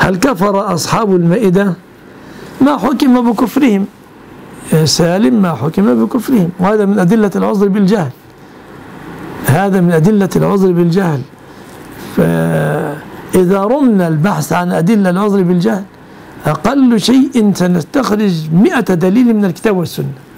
هل كفر أصحاب المائدة؟ ما حكم بكفرهم، سالم ما حكم بكفرهم، وهذا من أدلة العذر بالجهل، هذا من أدلة العذر بالجهل. فإذا رمنا البحث عن أدلة العذر بالجهل أقل شيء سنستخرج 100 دليل من الكتاب والسنة.